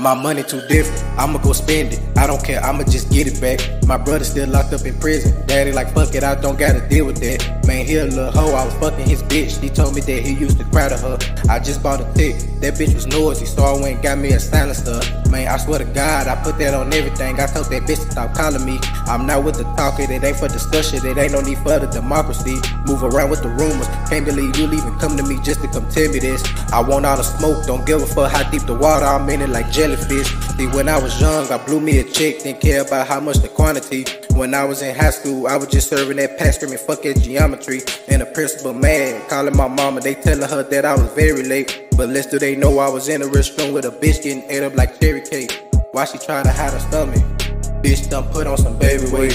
My money too different, I'ma go spend it. I don't care, I'ma just get it back. My brother still locked up in prison. Daddy like, fuck it, I don't gotta deal with that. Man, he a little hoe, I was fucking his bitch. He told me that he used to cry to her. I just bought a tick, that bitch was noisy, so I went and got me a silencer. Man, I swear to God, I put that on everything. I told that bitch to stop calling me. I'm not with the talking, it ain't for discussion, it ain't no need for the democracy. Move around with the rumors, can't believe you'll even come to me just to come tell me this. I want all the smoke, don't give a fuck how deep the water, I'm in it like jellyfish. See, when I was young, I blew me a chick, didn't care about how much the quantity. When I was in high school, I was just serving that pack, screaming fuck that geometry. And the principal mad, calling my mama, they telling her that I was very late. But little do they know I was in a restroom with a bitch getting ate up like cherry cake. Why she trying to hide her stomach? Bitch done put on some baby weight.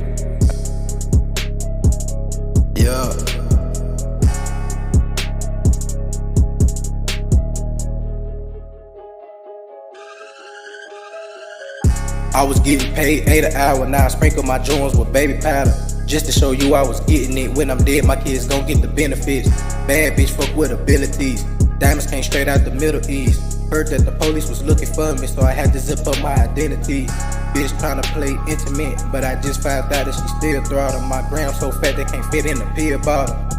Yeah. I was getting paid $8 an hour, now I sprinkle my joints with baby powder. Just to show you I was getting it. When I'm dead, my kids gon' get the benefits. Bad bitch fuck with abilities. Diamonds came straight out the Middle East. Heard that the police was looking for me, so I had to zip up my identity. Bitch tryna play intimate, but I just found out that she still throttle. My gram so fat they can't fit in a pill bottle.